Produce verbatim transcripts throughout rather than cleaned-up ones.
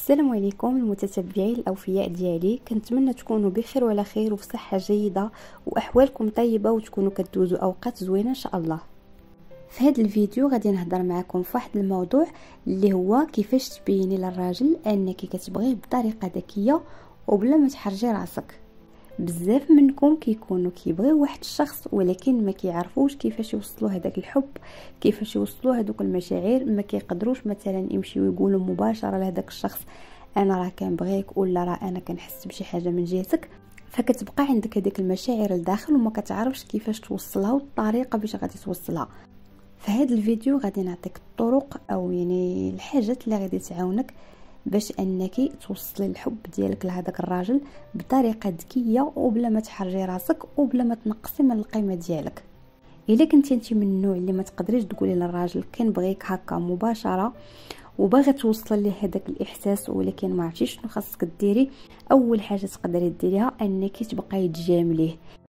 السلام عليكم المتتبعين الاوفياء ديالي، كنتمنى تكونوا بخير وعلى خير وفي صحه جيده واحوالكم طيبه وتكونوا كدوزوا اوقات زوينه ان شاء الله. في هذا الفيديو غادي نهضر معكم في واحد الموضوع اللي هو كيفاش تبيني للراجل انك كتبغيه بطريقه ذكيه وبلا ما تحرجي راسك. بزاف منكم كيكونوا كيبغيو واحد الشخص ولكن ما كيعرفوش كيفاش يوصلوا هذاك الحب، كيفاش يوصلوا هذوك المشاعر، ما كيقدروش مثلا يمشيو يقولوا مباشره لهذاك الشخص انا راه كنبغيك ولا راه انا كنحس بشي حاجه من جهتك، فكتبقى عندك هذيك المشاعر لداخل وما كتعرفش كيفاش توصلها والطريقه باش غادي توصلها. في هذا الفيديو غادي نعطيك الطرق او يعني الحاجات اللي غادي تعاونك باش انك توصلي الحب ديالك لهذاك الراجل بطريقه ذكيه وبلا ما تحرجي راسك وبلا ما تنقصي من القيمه ديالك. الا كنتي انت من النوع اللي ما تقدريش تقولي للراجل كنبغيك هكا مباشره وباغي توصل ليه هذاك الاحساس ولكن ما عرفتيش شنو خاصك ديري، اول حاجه تقدري ديريها انك تبقاي تجامليه.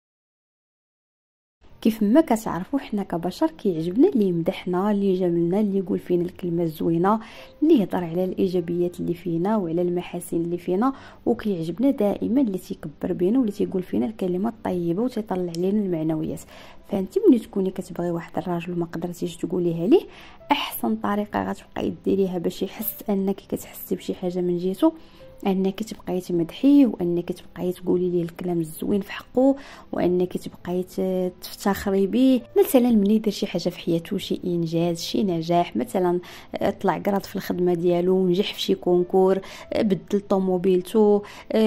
كيف ما كتعرفوا حنا كبشر كيعجبنا اللي يمدحنا، اللي يجاملنا، اللي يقول فينا الكلمه الزوينه، اللي يهضر على الايجابيات اللي فينا وعلى المحاسن اللي فينا، وكيعجبنا دائما اللي تيكبر بينا واللي تيقول فينا الكلمه الطيبه وتيطلع علينا المعنويات. فانت ملي تكوني كتبغي واحد الراجل وما قدرتيش تقوليها ليه، احسن طريقه غتبقاي ديريها باش يحس انك كتحسي بشي حاجه من جهته انك تبقاي تمدحيه وانك تبقاي تقولي ليه الكلام الزوين في حقه وانك تبقاي تفتخري به. مثلا ملي يدير شي حاجه في حياته، شي انجاز، شي نجاح، مثلا طلع قراد في الخدمه ديالو، نجح في شي كونكور، بدل طوموبيلته،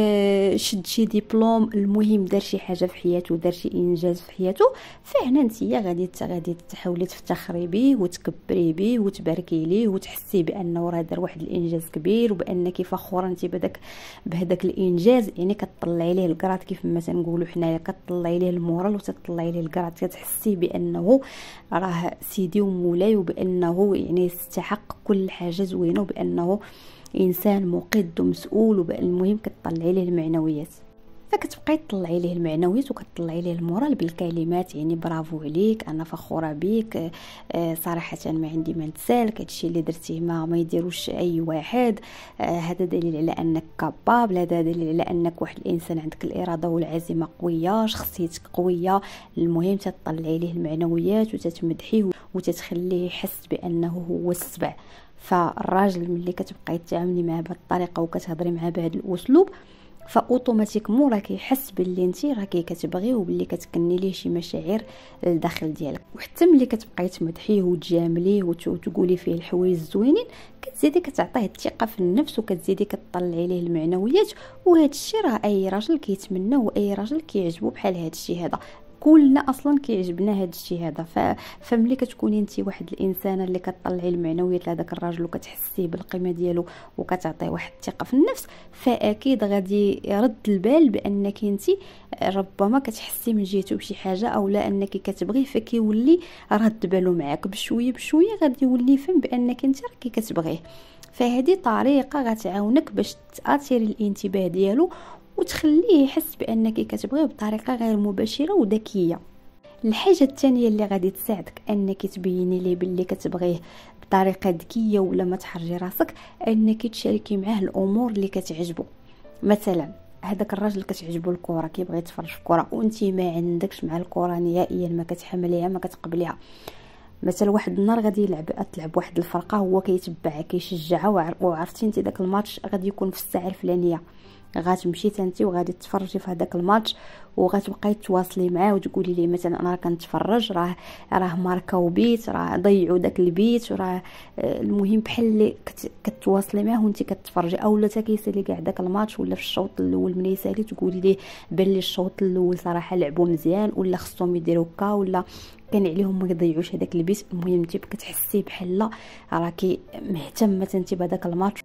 شد شي دبلوم، المهم دار شي حاجه في حياته، دار شي انجاز في حياته، فهنا انتيا غادي غادي تحاولي تفتخري به وتكبري به وتباركي ليه وتحسي بانه راه دار واحد الانجاز كبير وبانك فخوره انت بهذاك بهذاك الانجاز. يعني كتطلعي ليه الكرات كيف ما تنقولوا حنايا، كتطلعي ليه المورال وتطلعي ليه الكرات، كتحسي بانه راه سيدي ومولاي وبانه يعني يستحق كل حاجه زوينه وبانه انسان مقد ومسؤول، وبالمهم كتطلعي ليه المعنويات. فكتبقاي تطلعي ليه المعنويات وكتطلعي ليه المورال بالكلمات، يعني برافو عليك، انا فخوره بك، آه صراحه ما عندي ما نتسالك، هادشي اللي درتيه ما ما يديروش اي واحد، آه هذا دليل على انك كابابل، هذا دليل على انك واحد الانسان عندك الاراده والعزيمه قويه، شخصيتك قويه. المهم تطلعي ليه المعنويات وتتمدحيه وتتخليه يحس بانه هو السبع. فالراجل ملي كتبقاي تعاملي معاه بهذه الطريقه وكتهضري معاه بهذا الاسلوب، فاوتوماتيكمون راه كيحس باللي انت راكي كتبغيه وباللي كتكني ليه شي مشاعر للداخل ديالك. وحتى ملي كتبقاي تمدحيه وتجامليه وتقولي فيه الحوايج الزوينين، كتزيدي كتعطيه الثقه في النفس وكتزيدي كتطلعي ليه المعنويات. وهذا الشيء راه اي راجل كيتمناه واي راجل كيعجبو بحال هذا الشيء هذا، كلنا اصلا كيعجبنا هذا الشيء هذا. ف... فملي كتكوني انت واحد الانسانه اللي كتطلعي المعنويات لهذاك الراجل وكتحسي بالقيمه ديالو وكتعطيه واحد الثقه في النفس، فاكيد غادي يرد البال بانك انت ربما كتحسي من جهته بشي حاجه او لا انك كتبغيه، فكيولي رد باله معاك بشويه بشويه، غادي يولي يفهم بانك انت راكي كتبغيه. فهذه طريقه غتعاونك باش تاثيري الانتباه ديالو وتخليه يحس بانك كتبغيه بطريقه غير مباشره وذكيه. الحاجه الثانيه اللي غادي تساعدك انك تبيني ليه باللي كتبغيه بطريقه ذكيه ولا ما تحرجي راسك، انك تشاركي معاه الامور اللي كتعجبه. مثلا هذاك الراجل كتعجبو الكره، كيبغي يتفرج في الكره وانت ما عندكش مع الكره نهائيا، ما كتحمليها ما كتقبليها. مثلا واحد النهار غادي يلعب تلعب واحد الفرقه، هو كيتبعها كيشجعها وعرفتي انت داك الماتش غادي يكون في الساعه الفلانيه، غتمشي انت وغادي تتفرجي في هذاك الماتش وغتبقاي تواصلي معاه وتقولي ليه مثلا انا كنتفرج، راه راه ماركاو بيت، راه ضيعوا داك البيت، راه المهم بحال اللي كتواصلي معاه وانت كتفرجي. اولا حتى كيسالي كاع داك الماتش ولا في الشوط الاول ملي يسالي تقولي ليه بان لي الشوط الاول صراحه لعبوا مزيان ولا خصهم يديروا هكا ولا كان عليهم ما يضيعوش هذاك البيت. المهم انت كتحسي بحال راكي مهتمه انت بهذاك الماتش.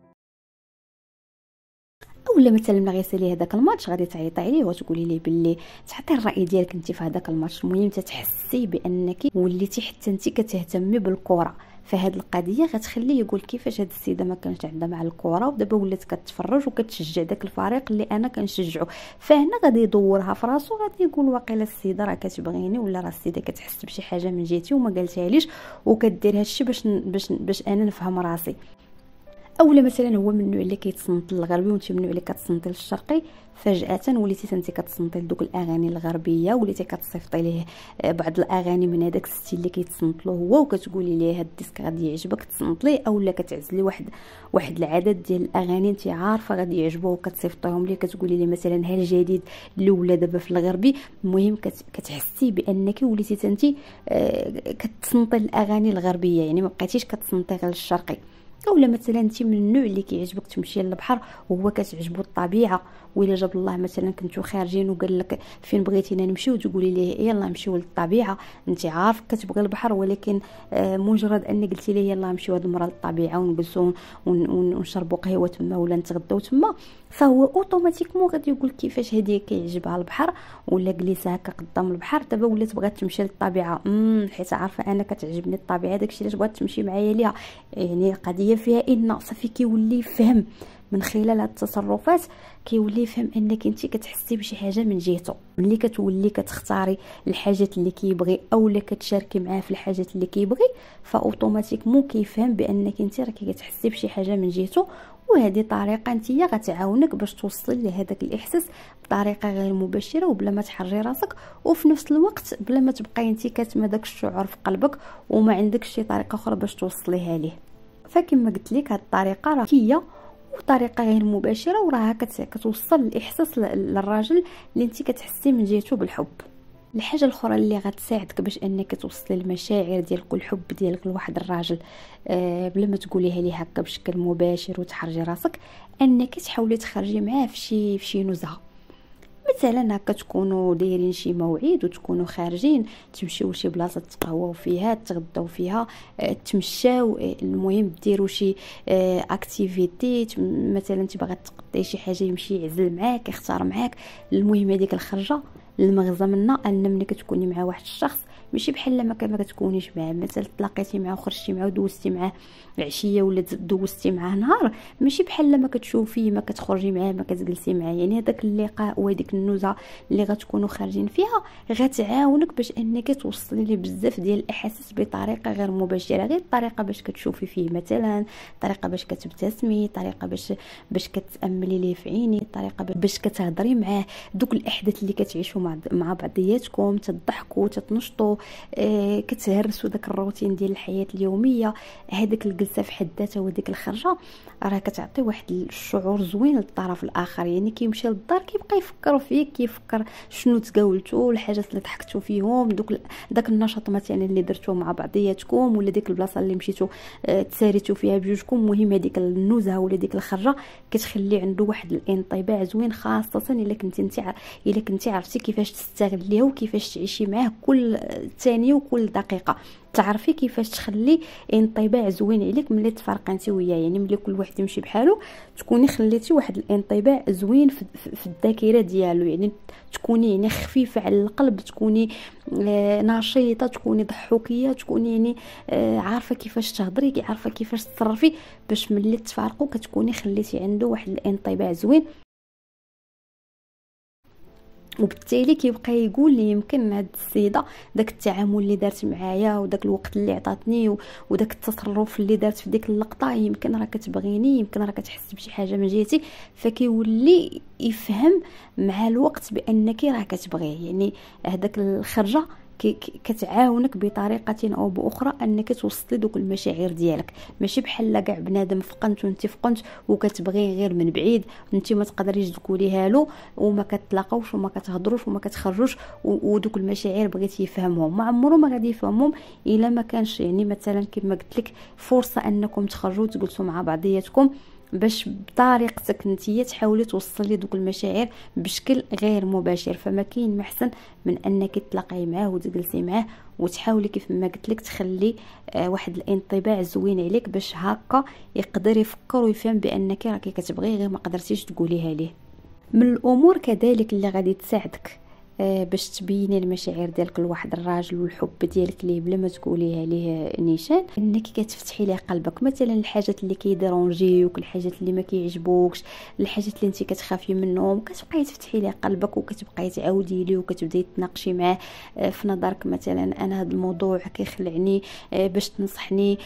ولا مثلا ملي غيسالي هذاك الماتش غادي تعيطي عليه وتقولي ليه باللي تعطي الراي ديالك انت في هذاك الماتش. المهم تتحسي بانك وليتي حتى انت كتهتمي بالكره. فهاد القضيه غتخليه يقول كيفاش هاد السيده ما كانش عندها مع الكره ودابا ولات كتفرج وكتشجع داك الفريق اللي انا كنشجعه. فهنا غادي يدورها في راسو، غادي يقول واقيلا السيده راه كتبغيني ولا راه السيده كتحس بشي حاجه من جهتي وما قالتها ليش وكدير هادشي باش باش باش انا نفهم راسي. اولا مثلا هو من النوع اللي كيتصنت للغربي وانت من النوع اللي كتصنتي للشرقي، فجاه وليتي انت كتصنتي لدوك الاغاني الغربيه، وليتي كتصيفطي ليه بعض الاغاني من هذاك الستيل اللي كيتصنت له هو، وكتقولي ليه هاد الديسك غادي يعجبك تصنت ليه، اولا كتعزلي واحد واحد العدد ديال الاغاني انت عارفه غادي يعجبوه وكتصيفطيهم ليه، كتقولي ليه مثلا ها الجديد اللي ولا دابا في الغربي. المهم كتحسي بانك وليتي انت كتصنتي الاغاني الغربيه، يعني ما بقيتيش كتصنتي غير الشرقي. اولا مثلا انت من النوع اللي كيعجبك تمشي للبحر وهو كتعجبو الطبيعه، وإلا جاب الله مثلا كنتو خارجين وقال لك فين بغيتينا نمشيو تقولي ليه يلا نمشيو للطبيعه، انت عارف كتبغي البحر ولكن آه مجرد ان قلتي ليه يلا نمشيو هاد المره للطبيعه ونجلسوا ونشربوا قهوه تما ولا نتغداو تما، فهو اوتوماتيكمون غادي يقول كيفاش هذه كيعجبها البحر ولا جليسه هكا قدام البحر، دابا ولات بغات تمشي للطبيعه امم حيت عارفه انا كتعجبني الطبيعه داكشي علاش بغات تمشي معايا ليها. يعني قضيه فيها ان صافي كيولي يفهم من خلال هاد التصرفات، كيولي يفهم انك انت كتحسي بشي حاجه من جهته. ملي كتولي كتختاري الحاجات اللي كيبغي اولا كتشاركي معاه في الحاجات اللي كيبغي، فاوتوماتيكمون كيفهم بانك انت راكي كتحسي بشي حاجه من جهته، وهذه طريقه انت غتعاونك باش توصلي لهذاك الاحساس بطريقه غير مباشره وبلا ما تحرجي راسك، وفي نفس الوقت بلا ما تبقاي انت كاتمه داك الشعور في قلبك وما عندكش شي طريقه اخرى باش توصليها ليه. فكما قلت لك هاد الطريقه راه هي وطريقه غير مباشره وراها كتوصل الاحساس للراجل اللي انت كتحسي من جهته بالحب. الحاجه الاخرى اللي غتساعدك باش انك توصلي المشاعر ديالك والحب ديالك لواحد الراجل أه بلا ما تقوليها ليه هكا بشكل مباشر وتحرجي راسك، انك تحاولي تخرجي معاه في شي في شي نزهه. مثلا هكا تكونوا دايرين شي موعد وتكونوا خارجين تمشيو لشي بلاصه تقهواو فيها تغداو فيها اه تمشاو، اه المهم ديروا شي اه اكتيفيتي، مثلا انت باغا تقضي شي حاجه يمشي يعزل معاك يختار معاك. المهم هذيك الخرجه المغزى منها ان ملي كتكوني مع واحد الشخص ماشي بحال لما ما كتكونيش معاه، مثلا تلاقيتي معاه وخرجتي معاه ودوزتي معاه عشيه ولا دوزتي معاه نهار، ماشي بحال لما كتشوفيه ما كتخرجي معاه ما كتجلسي معاه. يعني هذاك اللقاء وهذيك النزهه اللي غتكونوا خارجين فيها غتعاونك باش انك توصلي ليه بزاف ديال الاحاسيس بطريقه غير مباشره، غير الطريقه باش كتشوفي فيه مثلا، طريقه باش كتبتسمي، طريقه باش باش كتاملي ليه في عيني، طريقه باش كتهضري معاه، دوك الاحداث اللي كتعيشوا مع مع بعضياتكم، تضحكوا تتنشطوا آه كتهرسوا داك الروتين ديال الحياه اليوميه. هذاك الجلسه في حد ذاتها وديك الخرجه راه كتعطي واحد الشعور زوين للطرف الاخر، يعني كيمشي للدار كيبقى يفكر فيك، كيفكر شنو تقاولتوا، الحاجات اللي ضحكتوا فيهم، دوك داك النشاط مثلا اللي درتوه مع بعضياتكم، ولا ديك البلاصه اللي مشيتوا آه تساريتوا فيها بجوجكم. المهم هذيك النزهه ولا ديك الخرجه كتخلي عنده واحد الانطباع زوين، خاصه الا كنتي انت الا كنتي عرفتي كيفاش تستغليه وكيفاش تعيشي معاه كل ثانيه وكل دقيقه، تعرفي كيفاش تخلي انطباع زوين عليك ملي تفرقي انت وياه. يعني ملي كل واحد يمشي بحاله تكوني خليتي واحد الانطباع زوين في, في الذاكره ديالو، يعني تكوني يعني خفيفه على القلب، تكوني آه نشيطه، تكوني ضحوكيه، تكوني يعني آه عارفه كيفاش تهضري، عارفه كيفاش تصرفي، باش ملي تفارقوا كتكوني خليتي عنده واحد الانطباع زوين. وبالتالي كيبقى يقول لي يمكن هاد السيده داك التعامل اللي دارت معايا وداك الوقت اللي عطاتني وداك التصرف اللي دارت في ديك اللقطه يمكن راه كتبغيني، يمكن راه كتحس بشي حاجه من جهتي، فكيولي يفهم مع الوقت بانك راه كتبغيه. يعني هذاك الخرجه كتعاونك بطريقه او باخرى انك توصلي دوك المشاعر ديالك، ماشي بحال كاع بنادم فقنت وانت فقنت وكتبغيه غير من بعيد، انت ما تقدريش تقوليها له وما كتلاقاوش وما كتهضروش وما كتخرجوش، ودوك المشاعر بغيتي يفهمهم، ما عمره ما غادي يفهمهم الا ما كانش يعني مثلا كما قلت لك فرصه انكم تخرجوا وتجلسوا مع بعضياتكم باش بطريقتك نتيا تحاولي توصلي دوك المشاعر بشكل غير مباشر. فما كاين ما احسن من انك تلاقاي معاه وتجلسي معاه وتحاولي كيف ما قلت لك تخلي آه واحد الانطباع زوين عليك، باش هكا يقدر يفكر ويفهم بانك راكي كتبغيه غير ما قدرتيش تقوليها ليه. من الامور كذلك اللي غادي تساعدك آه باش تبيني المشاعر ديالك لواحد الراجل والحب ديالك ليه بلا ما تقوليها ليه نيشان، انك كتفتحي ليه قلبك. مثلا الحاجات اللي كيديرونجيوك، الحاجات اللي ما كيعجبوكش، الحاجات اللي انت كتخافي منهم، كتبقاي تفتحي ليه قلبك وكتبقاي تعاودي ليه وكتبداي تناقشي معاه آه في نظرك مثلا انا هذا الموضوع كيخلعني آه باش تنصحني،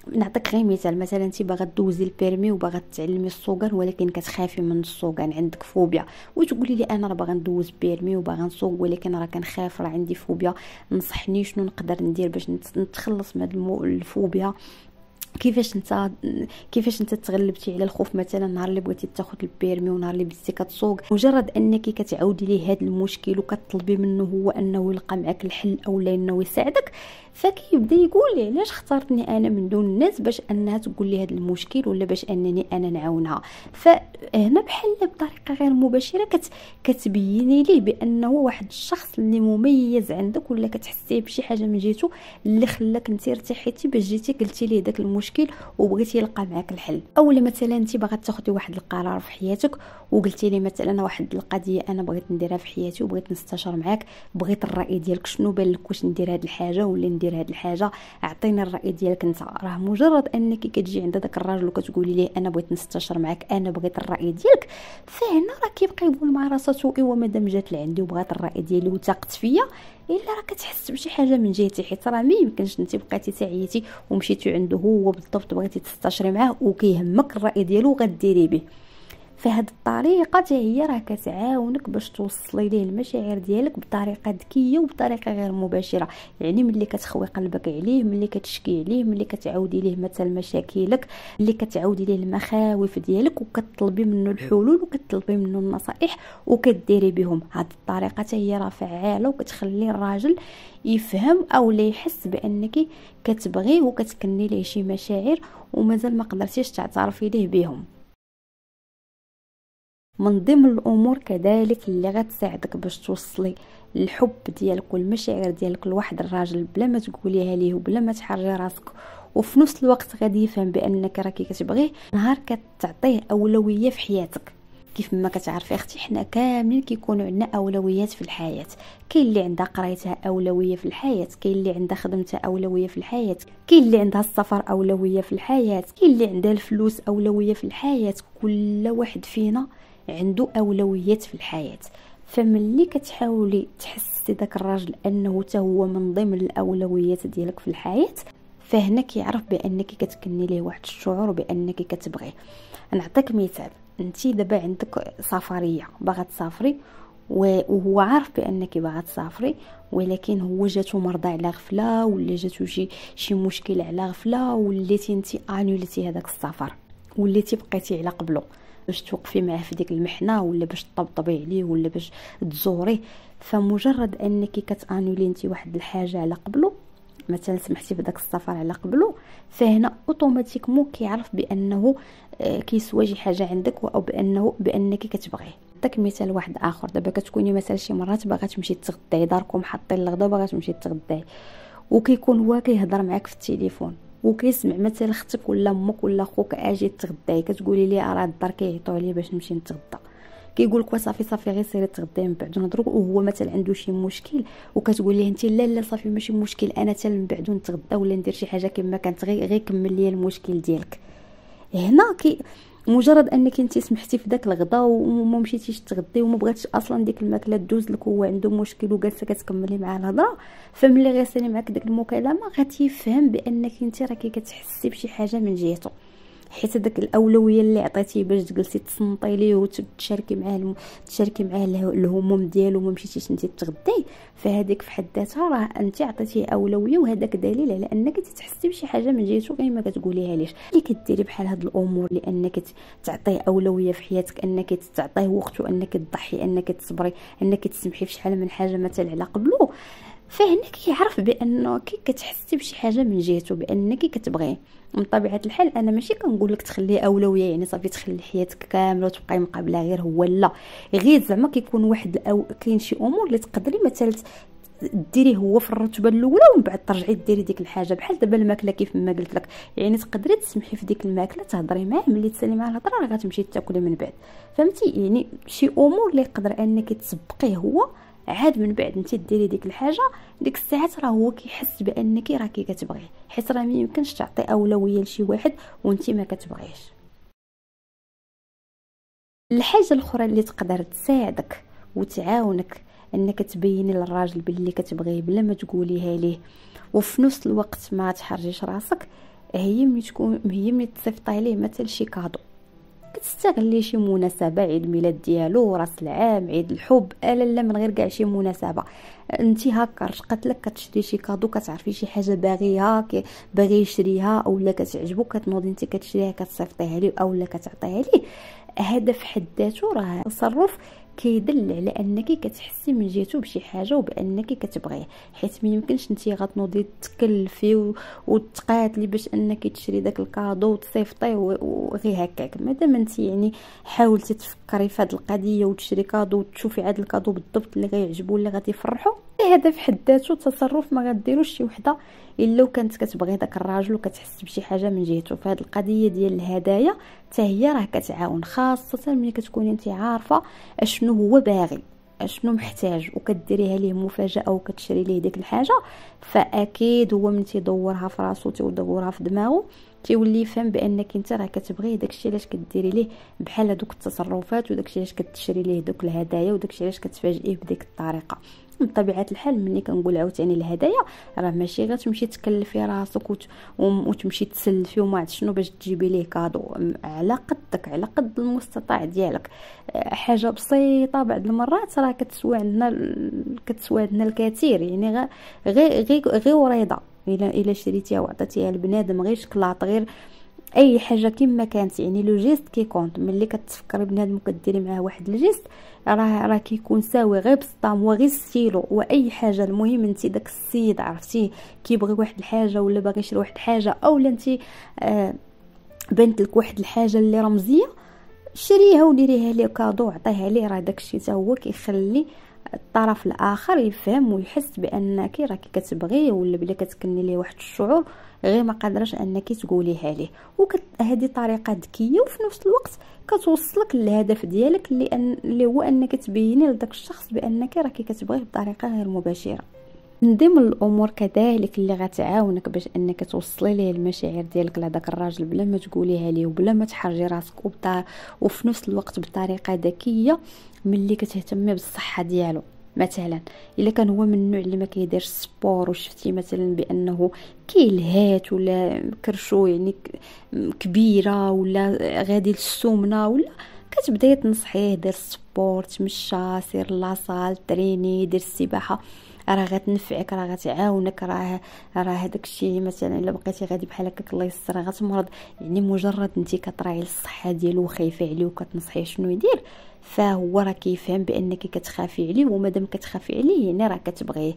نعطيك غير مثال، مثلا انت باغا دوزي البيرمي وباغا تعلمي السوقان ولكن كتخافي من السوقان، عندك فوبيا، وتقولي لي انا راه باغا ندوز بيرمي وباغا نسوق ولكن راه كنخاف، راه عندي فوبيا، نصحني شنو نقدر ندير باش نتخلص من هاد الفوبيا. كيفاش انت كيفاش انت تغلبتي على الخوف مثلا نهار اللي بغيتي تاخذ البيرمي ونهار اللي بديتي كتسوق. مجرد انك كتعاودي ليه هذا المشكل وكتطلبي منه هو انه يلقى معك الحل او لا انه يساعدك، فكيبدا يقول لي علاش اختارتني انا من دون الناس باش انها تقول لي هذا المشكل ولا باش انني انا نعاونها. فهنا بحال بطريقه غير مباشره كت كتبيني ليه بانه واحد الشخص اللي مميز عندك ولا كتحسيه بشي حاجه من جهته اللي خلاك انت ارتحيتي باش جيتي قلتي ليه داك المشكل وبغيتي يلقى معك الحل. اولا مثلا انت باغا تاخدي واحد القرار في حياتك وقلتي لي مثلا واحد القضيه انا بغيت نديرها في حياتي وبغيت نستشار معاك، بغيت الراي ديالك شنو بان لك، واش ندير هذه الحاجه ولا ندير هذه الحاجه، اعطيني الراي ديالك انت. راه مجرد انك كتجي عند داك الراجل وكتقولي ليه انا بغيت نستشار معاك، انا بغيت الراي ديالك، فهنا راه كيبقى يقول مع راساتو ايوا مادام جات لعندي وبغات الراي ديالي وثاقت فيا، الا راه كتحس بشي حاجه من جهتي، حيت راه ما يمكنش انت بقيتي تعيتي ومشيتي عنده هو بالضبط بغيتي تستشري معاه وكيهمك الراي ديالو وغديري به. فهاد الطريقه حتى هي راه كتعاونك باش توصلي ليه المشاعر ديالك بطريقه ذكيه وبطريقه غير مباشره. يعني ملي كتخوي قلبك عليه، ملي كتشكي عليه، ملي كتعاودي ليه مثلا مشاكلك، ملي كتعاودي ليه المخاوف ديالك وكتطلبي منه الحلول وكتطلبي منه النصائح وكديري بهم، هاد الطريقه حتى هي راه فعاله وكتخلي الراجل يفهم او لا يحس بانك كتبغيه وكتكني ليه شي مشاعر ومازال ما قدرتيش تعترفي ليه بهم. من ضمن الامور كذلك اللي غتساعدك باش توصلي الحب ديالك والمشاعر ديالك لواحد الراجل بلا ما تقوليها ليه وبلا ما تحرجي راسك، وفي نفس الوقت غادي يفهم بانك راكي كتبغيه، نهار كتعطيه اولويه في حياتك. كيف ما كتعرفي اختي حنا كاملين كيكونوا عندنا اولويات في الحياه، كاين اللي عندها قرايتها اولويه في الحياه، كاين اللي عندها خدمتها اولويه في الحياه، كاين اللي عندها السفر اولويه في الحياه، كاين اللي عندها الفلوس اولويه في الحياه. كل واحد فينا عنده اولويات في الحياه، فملي كتحاولي تحسي داك الراجل انه حتى هو من ضمن الاولويات ديالك في الحياه، فهنا كيعرف بانك كتكني ليه واحد الشعور بانك كتبغيه. نعطيك مثال، انت دابا عندك سفريه باغا تسافري وهو عارف بانك باغا تسافري، ولكن هو جاتو مرضى على غفله ولا جاتو شي شي مشكل على غفله وليتي انت انولتي هذاك السفر، وليتي بقيتي على قبله باش توقفي معاه في ديك المحنه ولا باش تطبطبي عليه ولا باش تزوريه. فمجرد انك كتانولي انت واحد الحاجه على قبله، مثلا سمحتي بداك السفر على قبله، فهنا اوتوماتيكمون كيعرف بانه كيسوى شي حاجه عندك او بانه بانك كتبغيه. نعطيك مثال واحد اخر، دابا كتكوني مثلا شي مرات باغا تمشي تغداي، داركم حاطين الغدا باغا تمشي تغداي، وكيكون هو كيهضر معاك في التليفون وكيسمع مثلا اختك ولا امك ولا خوك اجي تغداي، كتقولي ليه راه الدار كيعيطوا لي باش نمشي نتغدى، كيقول لك صافي صافي غير سيري تغداي من بعد نهضروا، وهو مثلا عنده شي مشكل وكتقول ليه انت لا لا صافي ماشي مشكل انا حتى من بعد نتغدى ولا ندير شي حاجه كما كانت، غير غير كمل لي المشكل ديالك. هنا كي مجرد انك انت سمحتي في داك الغدا وما مشيتيش تغدي وما بغاتش اصلا ديك الماكله دوز لك، هو عنده مشكل وجالسه كتكملي معاه الهضره، فملي غيسالي معاك ديك المكالمه غتيفهم بانك انت راكي كتحسي بشي حاجه من جهته، حيت داك الاولويه اللي عطيتيه باش تجلسي تصنطي ليه وتشاركي معاه تشاركي معاه الهموم ديالو وما مشيتيش انت تغدي، فهذيك في حد ذاتها راه انت عطيتيه اولويه، وهذاك دليل على انك تحسي بشي حاجه من جهته غير ما كتقوليها ليش. اللي كديري بحال هاد الامور لانك تعطيه اولويه في حياتك، انك تعطيه وقت وانك تضحي، انك تصبري، انك تسمحي في شحال من حاجه مثلا على قبله، فهنا كيعرف بانه كي كتحسي بشي حاجه من جهته بانك كتبغيه. من طبيعه الحال انا ماشي كنقول لك تخليه اولويه يعني صافي تخلي حياتك كامله وتبقاي مقابله غير هو، لا، غير زعما كيكون واحد أو كاين شي امور اللي تقدري مثلا ديريه هو في الرتبه الاولى ومن بعد ترجعي ديري ديك الحاجه. بحال دابا الماكله كيف ما قلت لك، يعني تقدري تسمحي في ديك الماكله تهضري معاه، ملي تسالي معاه الهضره راه غتمشي تاكلي من بعد، فهمتي؟ يعني شي امور اللي يقدر انك تسبقيه هو عاد من بعد انت ديري ديك الحاجه، ديك الساعات راه هو كيحس بانك راكي كتبغيه، حيت راه ما يمكنش تعطي اولويه لشي واحد وانت ما كتبغيش. الحاجه الاخرى اللي تقدر تساعدك وتعاونك انك تبيني للراجل باللي كتبغيه بلا ما تقوليها ليه وفي نفس الوقت ما تحرجيش راسك، هي ملي تكون هي ملي تصيفطي ليه مثلا شي كادو، كتستغلي شي مناسبه، عيد الميلاد ديالو، راس العام، عيد الحب، الا لا من غير كاع شي مناسبه، انت هكا رشقت لك كتشري شي كادو، كتعرفي شي حاجه باغيها باغي يشريها اولا كتعجبو، كتنوضي انت كتشريها كتصيفطيها ليه اولا كتعطيها ليه. هذا في حد ذاته راه تصرف كيدل على انك كتحسي من جهته بشي حاجه وبانك كتبغيه، حيت ما يمكنش انت غتنوضي تكلفي وتقاتلي باش انك تشري داك الكادو وتصيفطيه وغير هكاك. مادام انت يعني حاولتي تفكري في هذه القضيه وتشري كادو وتشوفي عاد الكادو بالضبط اللي غيعجبو اللي غادي يفرحو، هذا في حد ذاته تصرف ما غديروش شي وحده الا كانت كتبغي داك الراجل وكتحس بشي حاجه من جهته. فهاد القضيه ديال الهدايا حتى هي راه كتعاون، خاصه ملي كتكوني انت عارفه اشنو هو باغي، اشنو محتاج، وكديريها ليه مفاجاه وكتشري ليه ديك الحاجه، فاكيد هو من تيدورها في راسو تيدورها في دماغه تيولي يفهم بانك انت راه كتبغيه. داكشي علاش كديري ليه بحال هذوك التصرفات، وداكشي علاش كتشري ليه دوك الهدايا، وداكشي علاش كتفاجئيه بديك الطريقه. بطبيعه الحال ملي كنقول عاوتاني الهدايا راه ماشي غتمشي تكلفي راسك وت... وتمشي تسلفي وما عرفت شنو باش تجيبي ليه كادو، على قدك على قد المستطاع ديالك، حاجه بسيطه بعض المرات راه كتسوى عندنا كتسوى عندنا الكثير. يعني غير غير غير غي وريضه الا الا شريتيها وعطيتيها لبنادم، غير شكلاط، غير اي حاجه كما كانت، يعني لو جيست كيكونط. ملي كتفكري بنادم وكديري معاه واحد الجيست راه راه كيكون ساوي غير بسطام وغير ستيلو واي حاجه. المهم انت داك السيد عرفتي كيبغي واحد الحاجه ولا باغي يشري واحد الحاجه، اولا انت آه بنت لك واحد الحاجه اللي رمزيه، شريها وديريها ليه كادو عطيها ليه. راه داكشي حتى هو كيخلي الطرف الاخر يفهم ويحس بانك راكي كتبغيه ولا بلا كتكني ليه واحد الشعور غير ما قادراش انك تقوليها ليه. وهذه طريقه ذكيه وفي نفس الوقت كتوصلك للهدف ديالك اللي أن... اللي هو انك تبيني لذاك الشخص بانك راكي كتبغيه بطريقه غير مباشره. من ضمن الامور كذلك اللي غتعاونك باش انك توصلي ليه المشاعر ديالك لهداك الراجل بلا ما تقوليها ليه وبلا ما تحرجي راسك وبطا... وفي نفس الوقت بطريقه ذكيه، ملي كتهتمي بالصحه ديالو. مثلا الا كان هو من النوع اللي ما كيديرش سبور وشفتي مثلا بانه كيلهات ولا كرشو يعني كبيره ولا غادي للسمنه، ولا كتبداي تنصحيه دير سبور، تمشى، سير لاصال، تريني، دير السباحه، راه غتنفعك، راه غتعاونك. راه راه هذاك الشيء مثلا الا بقيتي غادي بحال هكاك الله يستر غتمرض. يعني مجرد انت كتراعي الصحه ديالو وخايفه عليه وكتنصحيه شنو يدير، فهو راه كيفهم بانك كتخافي عليه، ومادام كتخافي عليه يعني راه كتبغيه.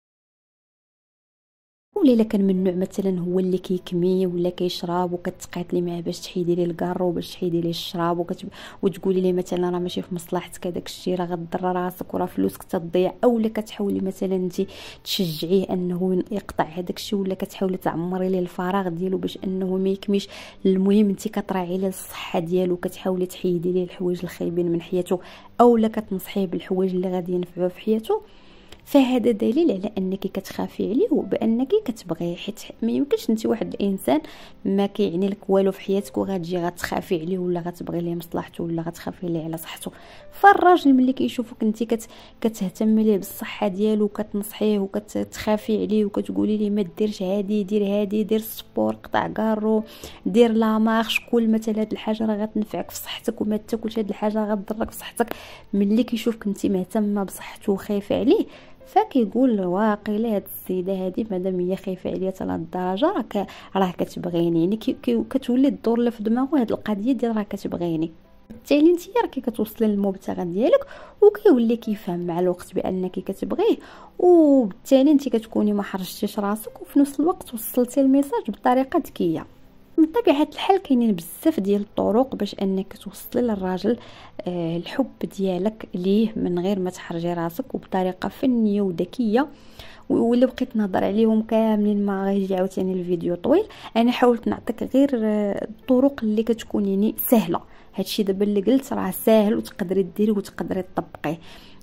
ولا الا كان من النوع مثلا هو اللي كيكمي ولا كيشرب وكتقاتلي معاه باش تحيدي ليه الكارو باش تحيدي ليه الشراب وكتب... وتقولي ليه مثلا راه ماشي في مصلحتك هذاك الشيء، راه غضر راسك وراه فلوسك تضيع، اولا كتحاولي مثلا انت تشجعيه انه يقطع هذاك الشيء ولا كتحاولي تعمري ليه الفراغ ديالو باش انه ما يكميش. المهم انت كتراعي ليه الصحه ديالو، كتحاولي تحيدي ليه الحوايج الخايبين من حياته اولا كتنصحيه بالحوايج اللي غادي ينفعوه في حياته. فهذا دليل على انك كتخافي عليه وبانك كتبغيه، حيت ما يمكنش انت واحد الانسان ما كيعني لك والو في حياتك وغتجي غتخافي عليه ولا غتبغي ليه مصلحته ولا غتخافي ليه على صحته. فالراجل ملي كيشوفك انت كت كتهتمي ليه بالصحه ديالو وكتنصحيه وكتخافي عليه وكتقولي ليه ما ديرش هادي دير هادي، دير السبور، قطع كارو، دير لا مارش، كل مثلا هاد الحاجه راه غتنفعك في صحتك وما تاكلش هاد الحاجه غتضرك في صحتك. ملي كيشوفك انت مهتمه بصحته وخايفه عليه فكيقول واقيلا هاد السيده هادي مادام هي خايفه عليا حتى لهاد الدرجه راه راه كتبغيني. يعني كتولي تدور له في دماغه هاد القضيه ديال راه كتبغيني، بالتالي انت راكي كتوصلي للمبتغى ديالك وكيولي كيفهم مع الوقت بانك كتبغيه، وبالتالي انت كتكوني ما حرجتيش راسك وفي نفس الوقت وصلتي الميساج بطريقه ذكيه. من طبيعه الحال كاينين بزاف ديال الطرق باش انك توصلي للراجل آه الحب ديالك ليه من غير ما تحرجي راسك وبطريقه فنيه وذكيه. ولا بقيت نهضر عليهم كاملين ما غيجي عاوتاني الفيديو طويل، انا حاولت نعطيك غير الطرق اللي كتكون يعني سهله. هادشي دابا اللي قلت راه ساهل وتقدري ديريه وتقدري تطبقيه.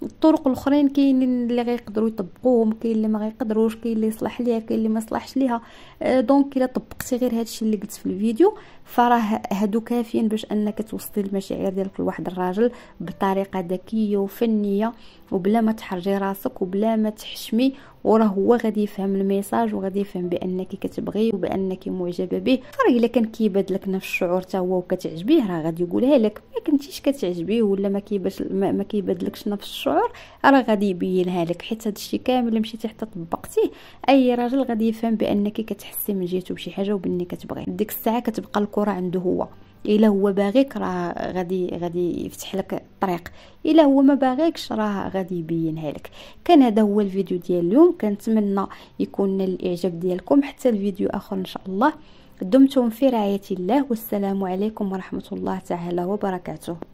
الطرق الاخرين كاينين اللي غيقدروا يطبقوهم، كاين اللي ما غيقدروش، كاين اللي يصلح ليها، كاين اللي ما يصلحش ليها. أه دونك الا طبقتي غير هادشي اللي قلت في الفيديو فراه هادو كافيين باش انك توصلي المشاعر ديالك لواحد الراجل بطريقه ذكيه وفنيه وبلا ما تحرجي راسك وبلا ما تحشمي، وراه هو غادي يفهم الميساج وغادي يفهم بانك كتبغيه وبانك معجبه به. راه الا كان كيبادلك نفس الشعور حتى هو وكتعجبيه راه غادي يقولها لك. ما كنتيش كتعجبيه ولا ما كيباش ما كيبادلكش نفس الشعور راه غادي يبينها لك، حيت هذا الشيء كامل اللي مشيتي حتى طبقتيه اي راجل غادي يفهم بانك كتحسي من جهته بشي حاجه وبانك كتبغيه. ديك الساعه كتبقى الكره عنده هو، الا هو باغيك راه غادي غادي يفتح لك الطريق، الا هو ما باغيكش راه غادي يبينها لك. كان هذا هو الفيديو ديال اليوم، كنتمنى يكون الاعجاب ديالكم. حتى الفيديو اخر ان شاء الله. دمتم في رعايه الله، والسلام عليكم ورحمه الله تعالى وبركاته.